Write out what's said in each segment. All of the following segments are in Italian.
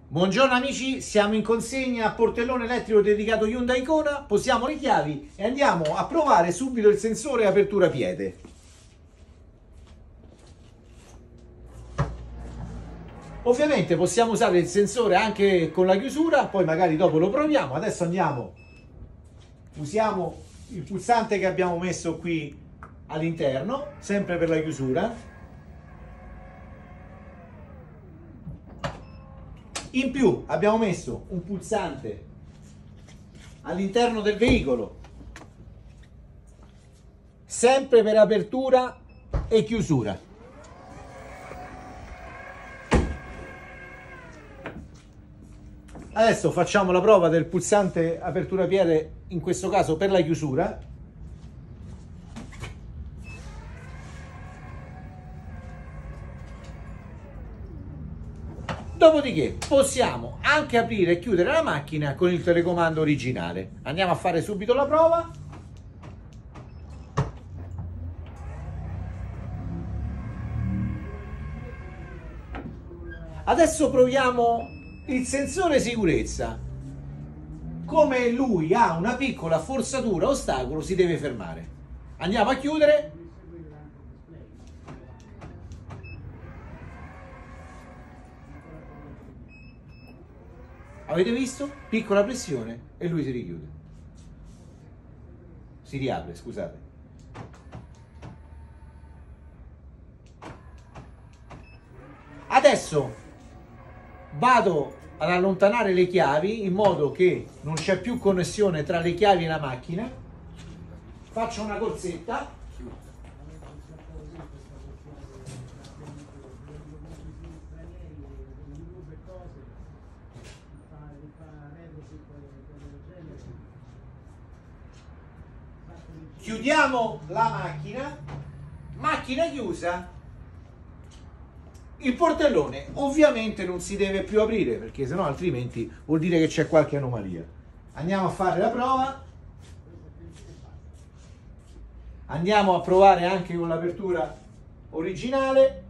Buongiorno amici, siamo in consegna a portellone elettrico dedicato Hyundai Kona, posiamo le chiavi e andiamo a provare subito il sensore apertura piede. Ovviamente possiamo usare il sensore anche con la chiusura, poi magari dopo lo proviamo. Adesso usiamo il pulsante che abbiamo messo qui all'interno, sempre per la chiusura. In più abbiamo messo un pulsante all'interno del veicolo, sempre per apertura e chiusura. Adesso facciamo la prova del pulsante apertura piede, in questo caso per la chiusura. Dopodiché possiamo anche aprire e chiudere la macchina con il telecomando originale. Andiamo a fare subito la prova. Adesso proviamo il sensore sicurezza. Come lui ha una piccola forzatura ostacolo, si deve fermare. Andiamo a chiudere. Avete visto? Piccola pressione e lui si richiude. Si riapre, scusate. Adesso vado ad allontanare le chiavi in modo che non c'è più connessione tra le chiavi e la macchina. Faccio una corsetta. Chiudiamo la macchina chiusa. Il portellone ovviamente non si deve più aprire, perché sennò altrimenti vuol dire che c'è qualche anomalia. Andiamo a fare la prova. Andiamo a provare anche con l'apertura originale.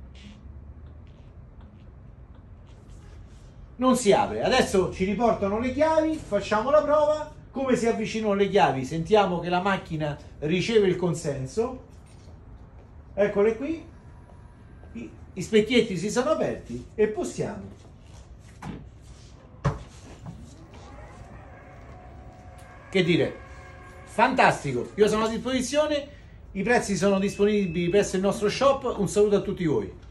Non si apre. Adesso ci riportano le chiavi, facciamo la prova. Come si avvicinano le chiavi? Sentiamo che la macchina riceve il consenso. Eccole qui. I specchietti si sono aperti e possiamo. Che dire? Fantastico. Io sono a disposizione. I prezzi sono disponibili presso il nostro shop. Un saluto a tutti voi.